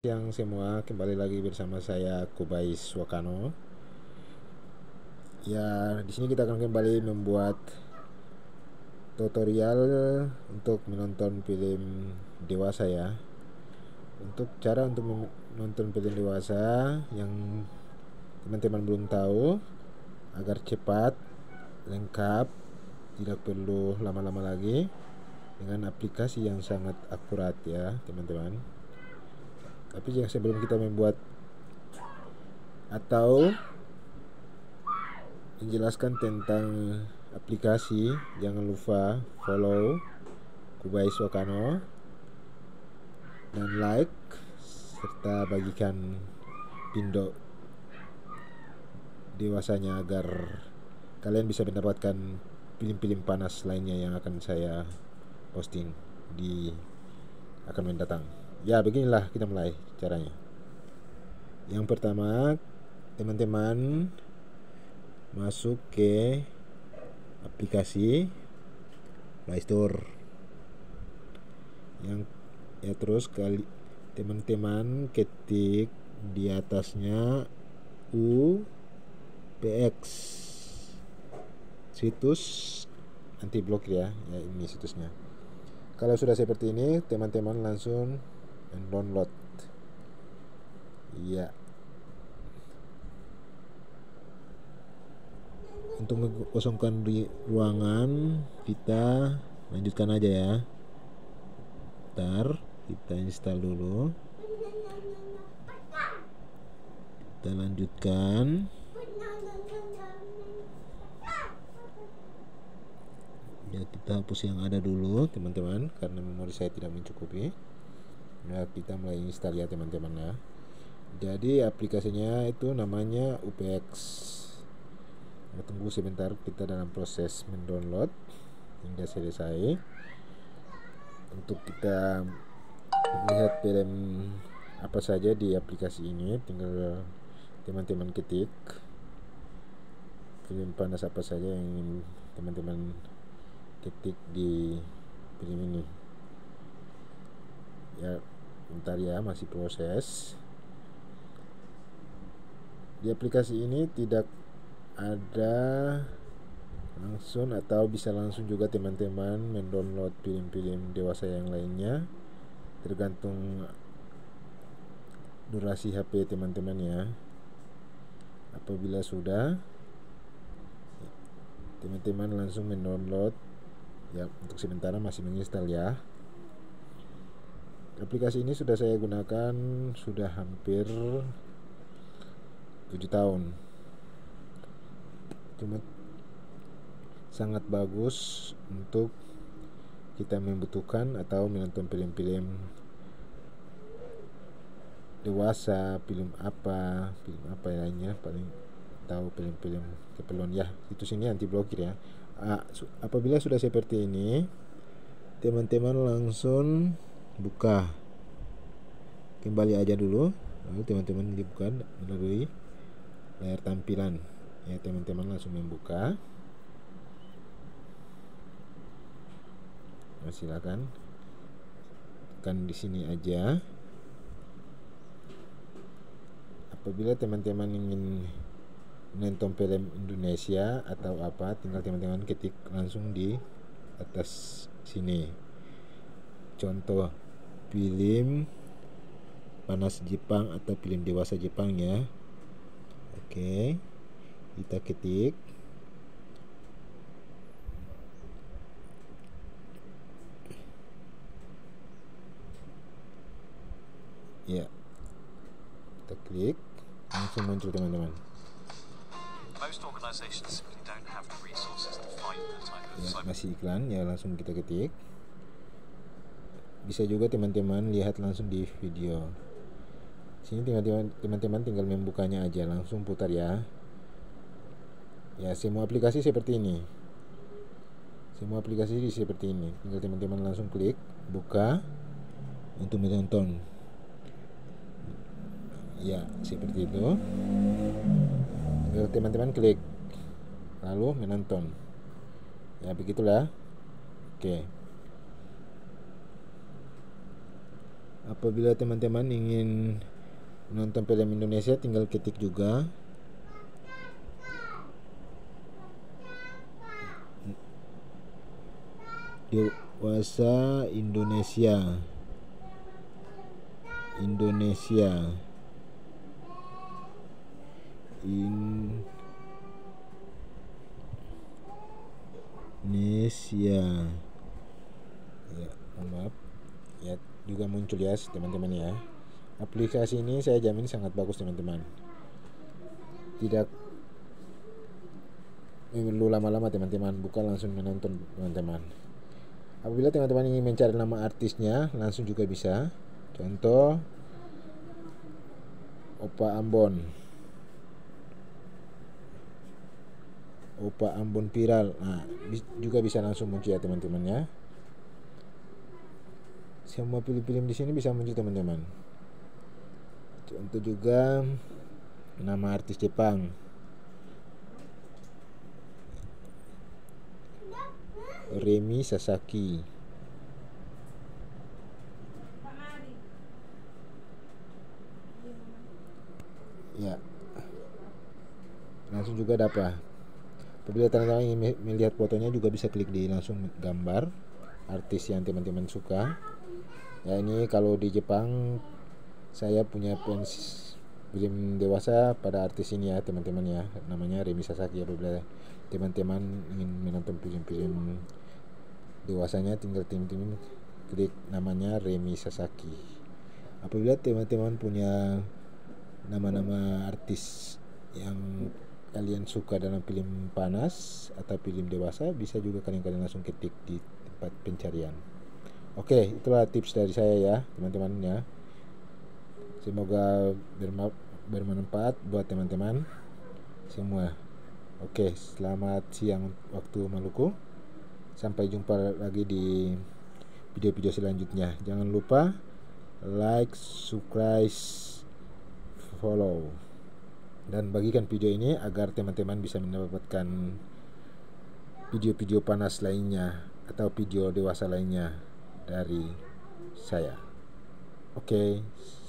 Siang semua, kembali lagi bersama saya Kubais Wakano. Ya, di sini kita akan kembali membuat tutorial untuk menonton film dewasa ya. Untuk cara untuk menonton film dewasa yang teman-teman belum tahu, agar cepat, lengkap, tidak perlu lama-lama lagi, dengan aplikasi yang sangat akurat ya teman-teman. Tapi sebelum kita membuat atau menjelaskan tentang aplikasi, jangan lupa follow Kubais Wakano dan like serta bagikan pindo dewasanya agar kalian bisa mendapatkan film-film panas lainnya yang akan saya posting di akan mendatang. Ya, beginilah kita mulai caranya. Yang pertama, teman-teman masuk ke aplikasi Play Store. Terus teman-teman ketik di atasnya UPX, situs anti blokir ya. Ini situsnya. Kalau sudah seperti ini, teman-teman langsung download. Ya. Untuk mengosongkan ruangan, kita lanjutkan aja ya. Ntar kita install dulu. Kita lanjutkan. Ya, kita hapus yang ada dulu teman-teman, karena memori saya tidak mencukupi. Nah, kita mulai install ya teman-teman ya. Jadi aplikasinya itu namanya UPX. Tunggu sebentar, kita dalam proses mendownload hingga selesai. Untuk kita lihat film apa saja di aplikasi ini, tinggal teman-teman ketik film panas apa saja yang ingin teman-teman ketik di film ini. Ya, bentar ya, masih proses. Di aplikasi ini tidak ada langsung atau bisa langsung juga teman-teman mendownload film-film dewasa yang lainnya, tergantung durasi HP teman-teman ya. Apabila sudah, teman-teman langsung mendownload ya. Untuk sementara masih menginstal ya. Aplikasi ini sudah saya gunakan sudah hampir 7 tahun. Cuma sangat bagus untuk kita membutuhkan atau menonton film-film dewasa, film apa lainnya, paling tahu film-film keperluan ya. Itu sini anti blokir ya. Apabila sudah seperti ini, teman-teman langsung buka, kembali aja dulu, lalu teman-teman buka melalui layar tampilan ya. Teman-teman langsung membuka. Nah, silakan tekan di sini aja. Apabila teman-teman ingin menonton film Indonesia atau apa, tinggal teman-teman ketik langsung di atas sini. Contoh film panas Jepang atau film dewasa Jepang ya. Oke, kita ketik. Ya, kita klik, langsung muncul teman-teman. Ya, masih iklan ya, langsung kita ketik. Bisa juga teman-teman lihat langsung di video. Sini teman-teman tinggal membukanya aja, langsung putar ya. Ya, semua aplikasi seperti ini. Tinggal teman-teman langsung klik buka untuk menonton. Ya, seperti itu. Tinggal teman-teman klik lalu menonton. Ya, begitulah. Oke. Apabila teman-teman ingin menonton film Indonesia, tinggal ketik juga Dewasa Indonesia. Indonesia ya, maaf ya, juga muncul ya teman-teman ya. Aplikasi ini saya jamin sangat bagus teman-teman, tidak perlu lama-lama teman-teman, buka langsung menonton teman-teman. Apabila teman-teman ingin mencari nama artisnya, langsung juga bisa. Contoh Opa Ambon viral. Nah, juga bisa langsung muncul ya teman-teman ya. Semua film-film di sini bisa muncul teman-teman. Contoh juga nama artis Jepang, Remi Sasaki. Ya, langsung juga dapat. Apabila teman-teman ingin melihat fotonya, juga bisa klik di langsung gambar artis yang teman-teman suka. Ya, ini kalau di Jepang saya punya fans film dewasa pada artis ini ya teman-teman ya, namanya Remi Sasaki. Apabila teman-teman ingin menonton film-film dewasanya, tinggal teman-teman klik namanya Remi Sasaki. Apabila teman-teman punya nama-nama artis yang kalian suka dalam film panas atau film dewasa, bisa juga kalian langsung ketik di tempat pencarian. Oke, itulah tips dari saya ya teman-teman ya. Semoga bermanfaat buat teman-teman semua. Oke, selamat siang waktu Maluku. Sampai jumpa lagi di video-video selanjutnya. Jangan lupa like, subscribe, follow, dan bagikan video ini agar teman-teman bisa mendapatkan video-video panas lainnya atau video dewasa lainnya dari saya. Oke.